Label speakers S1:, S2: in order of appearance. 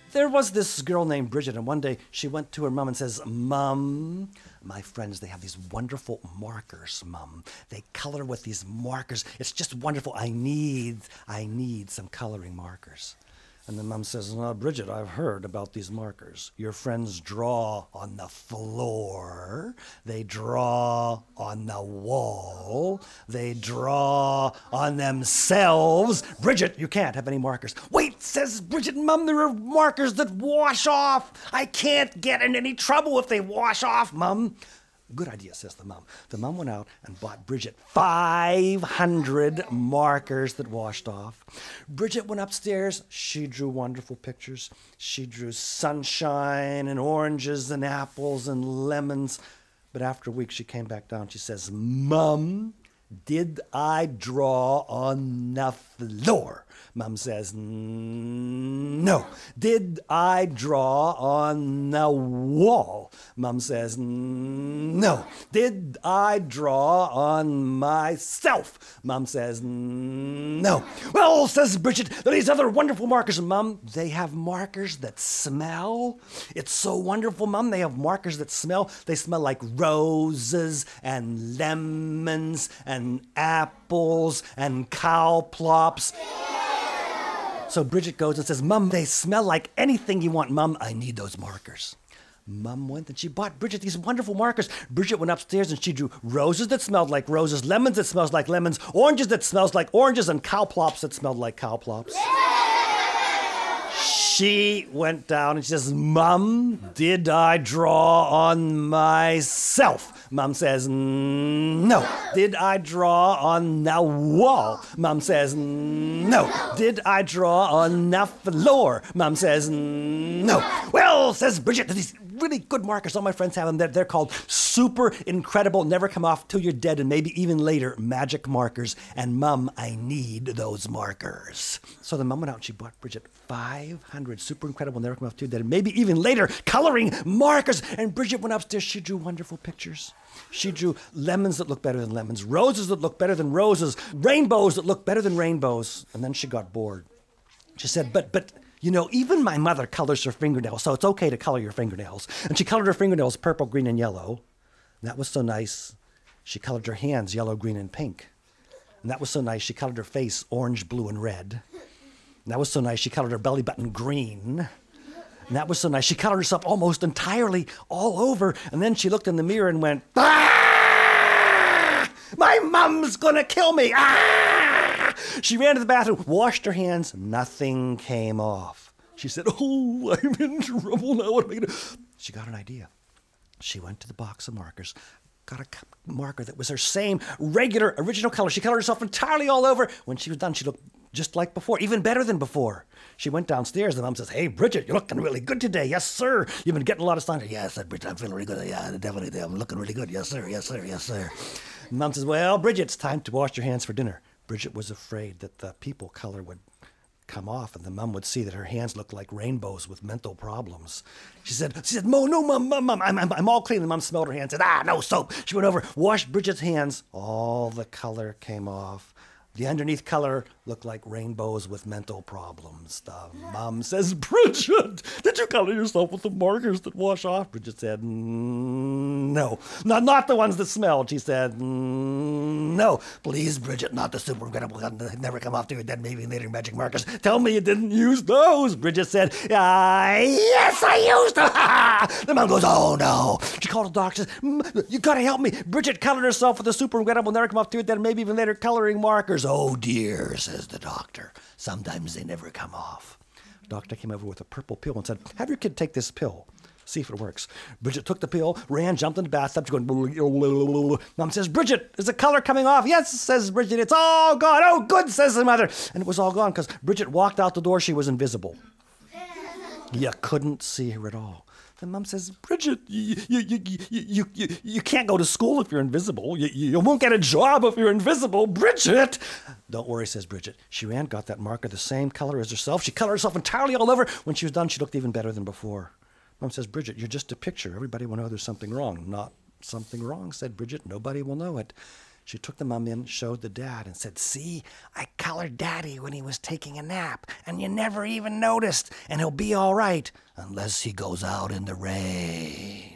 S1: There was this girl named Bridget, and one day she went to her mom and says, "Mom, my friends, they have these wonderful markers, Mom. They color with these markers. It's just wonderful. I need some coloring markers." And the mom says, "Bridget, I've heard about these markers. Your friends draw on the floor. They draw on the wall. They draw on themselves. Bridget, you can't have any markers." "Wait," says Bridget, "Mom, there are markers that wash off. I can't get in any trouble if they wash off, Mom." "Good idea," says the mom. The mom went out and bought Bridget 500 markers that washed off. Bridget went upstairs. She drew wonderful pictures. She drew sunshine and oranges and apples and lemons. But after a week, she came back down. She says, "Mom, did I draw on the floor?" Mom says, "No." "Did I draw on the wall?" Mom says, "No." "Did I draw on myself?" Mom says, "No." "Well," says Bridget, "there are these other wonderful markers." "Mom, they have markers that smell. It's so wonderful, Mom. They have markers that smell. They smell like roses and lemons and apples and cow plops." So Bridget goes and says, "Mom, they smell like anything you want. Mom, I need those markers." Mom went and she bought Bridget these wonderful markers. Bridget went upstairs and she drew roses that smelled like roses, lemons that smelled like lemons, oranges that smelled like oranges, and cow plops that smelled like cow plops. She went down and she says, "Mom, did I draw on myself?" Mom says, "No." "Did I draw on the wall?" Mom says, "No." "Did I draw on the floor?" Mom says, "No." "Well," says Bridget, "these really good markers, all my friends have them. They're called super incredible, never come off till you're dead, and maybe even later, magic markers. And Mom, I need those markers." So the mom went out and she bought Bridget 500 super incredible, never come off till you're dead, and maybe even later, coloring markers. And Bridget went upstairs. She drew wonderful pictures. She drew lemons that look better than lemons, roses that look better than roses, rainbows that look better than rainbows. And then she got bored. She said, but, you know, even my mother colors her fingernails, so it's okay to color your fingernails." And she colored her fingernails purple, green, and yellow. And that was so nice. She colored her hands yellow, green, and pink. And that was so nice. She colored her face orange, blue, and red. And that was so nice. She colored her belly button green. And that was so nice. She colored herself almost entirely all over. And then she looked in the mirror and went, "Ah! My mom's gonna kill me! Ah!" She ran to the bathroom, washed her hands. Nothing came off. She said, "Oh, I'm in trouble now. What am I gonna?" She got an idea. She went to the box of markers, got a marker that was her same regular, original color. She colored herself entirely all over. When she was done, she looked just like before, even better than before. She went downstairs. The mom says, "Hey, Bridget, you're looking really good today." "Yes, sir." "You've been getting a lot of sun." "Yes," said Bridget, "I'm feeling really good." "Yeah, definitely. I'm looking really good." "Yes, sir. Yes, sir. Yes, sir." And Mom says, "Well, Bridget, it's time to wash your hands for dinner." Bridget was afraid that the people color would come off and the mom would see that her hands looked like rainbows with mental problems. She said, "No, Mom, I'm all clean." The mom smelled her hands and said, "No soap." She went over, washed Bridget's hands. All the color came off. The underneath color looked like rainbows with mental problems. The mom says, "Bridget, did you color yourself with the markers that wash off?" Bridget said, "No. Not the ones that smelled." She said, "No. Please, Bridget, not the super incredible, never come off to your dead, maybe later magic markers. Tell me you didn't use those." Bridget said, "Yes, I used them." The mom goes, "Oh, no." She called the doctor. Says, "You gotta help me. Bridget colored herself with the super incredible, never come off to your dead, maybe even later coloring markers." "Oh, dear," says the doctor. "Sometimes they never come off." The doctor came over with a purple pill and said, "Have your kid take this pill. See if it works." Bridget took the pill, ran, jumped in the bathtub. She's going, Mom says, "Bridget, is the color coming off?" "Yes," says Bridget. "It's all gone." "Oh, good," says the mother. And it was all gone because Bridget walked out the door. She was invisible. You couldn't see her at all. The mom says, "Bridget, you can't go to school if you're invisible. You won't get a job if you're invisible. Bridget!" "Don't worry," says Bridget. She ran, got that marker the same color as herself. She colored herself entirely all over. When she was done, she looked even better than before. Mom says, "Bridget, you're just a picture. Everybody will know there's something wrong." "Not something wrong," said Bridget. "Nobody will know it." She took the mum in, showed the dad, and said, "See, I colored Daddy when he was taking a nap, and you never even noticed, and he'll be all right, unless he goes out in the rain."